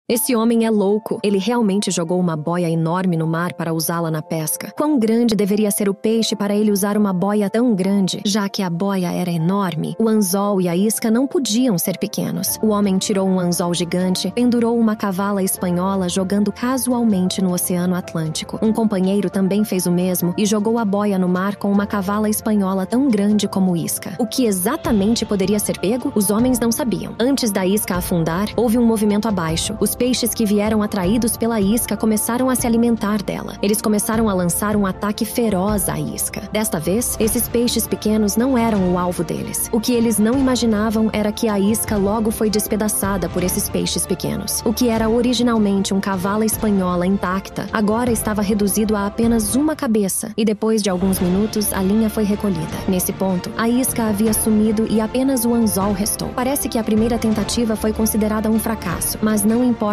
Esse homem é louco. Ele realmente jogou uma boia enorme no mar para usá-la na pesca. Quão grande deveria ser o peixe para ele usar uma boia tão grande? Já que a boia era enorme, o anzol e a isca não podiam ser pequenos. O homem tirou um anzol gigante, pendurou uma cavala espanhola jogando casualmente no Oceano Atlântico. Um companheiro também fez o mesmo e jogou a boia no mar com uma cavala espanhola tão grande como isca. O que exatamente poderia ser pego? Os homens não sabiam. Antes da isca afundar, houve um movimento abaixo. Os peixes que vieram atraídos pela isca começaram a se alimentar dela. Eles começaram a lançar um ataque feroz à isca. Desta vez, esses peixes pequenos não eram o alvo deles. O que eles não imaginavam era que a isca logo foi despedaçada por esses peixes pequenos. O que era originalmente um cavala espanhola intacta, agora estava reduzido a apenas uma cabeça, e depois de alguns minutos, a linha foi recolhida. Nesse ponto, a isca havia sumido e apenas o anzol restou. Parece que a primeira tentativa foi considerada um fracasso, mas não importa